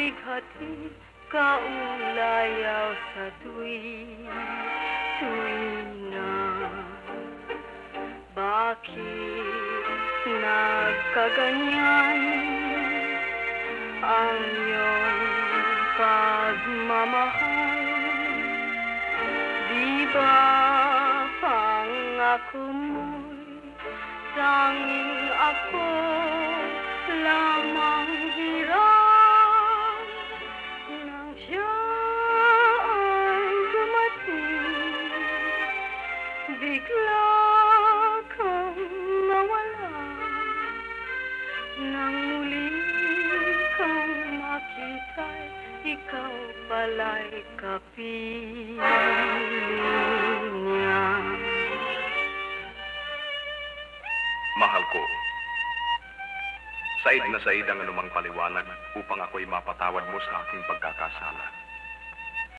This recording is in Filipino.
hatid kaulayaw sa tuwina. Bakit nagkaganyan ang iyong pagmamahal? Di ba pangako mo'y tanging ako lamang hirap? Nang siya ay dumating, bigla kang nawala. Nang muli kang makita'y ikaw pala'y kapiling niya. Mahal ko, said na said ang anumang paliwanag upang ako'y mapatawad mo sa aking pagkakasala.